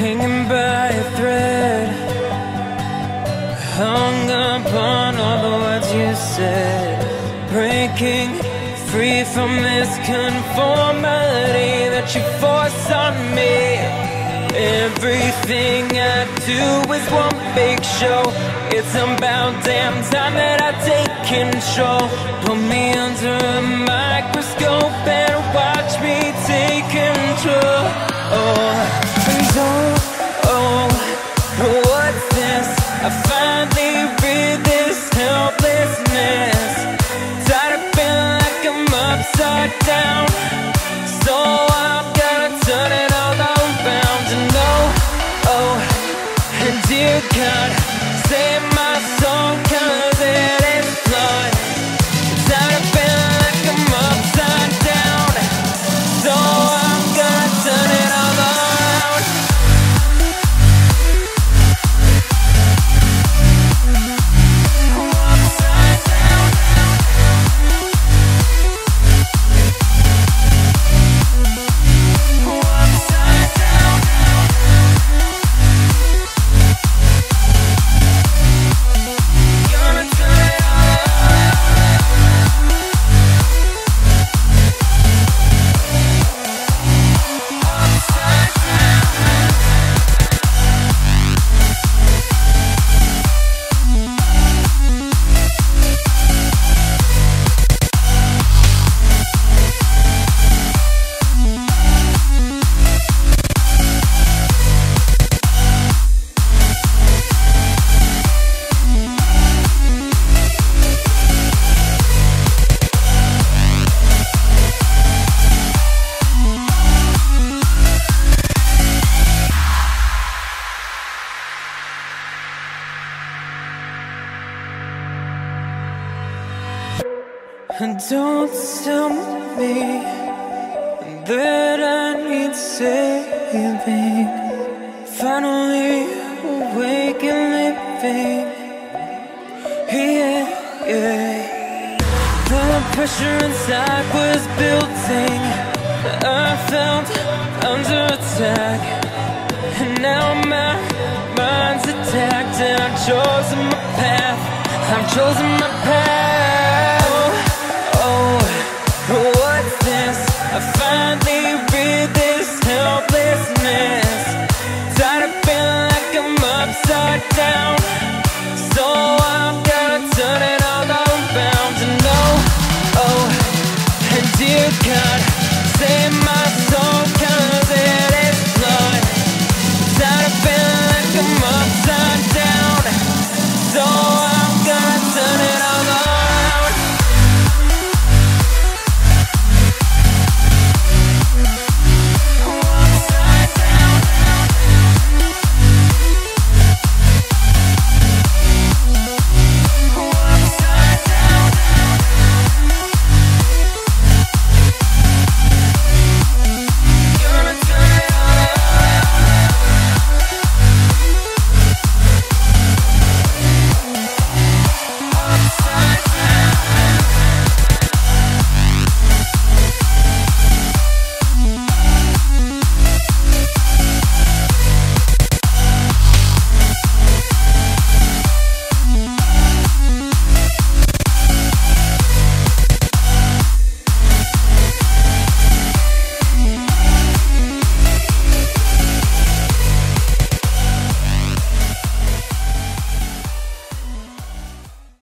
hanging by a thread, hung upon all the words you said, breaking free from this conformity that you force on me. Everything I do is one big show. It's about damn time that I take control. Put me under a microscope and watch me take control. What's this? I finally read this helplessness. Tired of feeling like I'm upside down, so I'm gonna turn it all around. And and dear God, save my soul, 'cause it is flawed. Tired of feeling like I'm upside down, so I'm gonna turn it all around. Upside down. Upside down. Gonna turn it all around. Upside down. And don't tell me that I need saving. Finally awake and living. Yeah. The pressure inside was building. I felt under attack, and now my mind's attacked. And I've chosen my path. I've chosen my path. What's this? I finally read this helplessness. Tired of feeling like I'm upside down,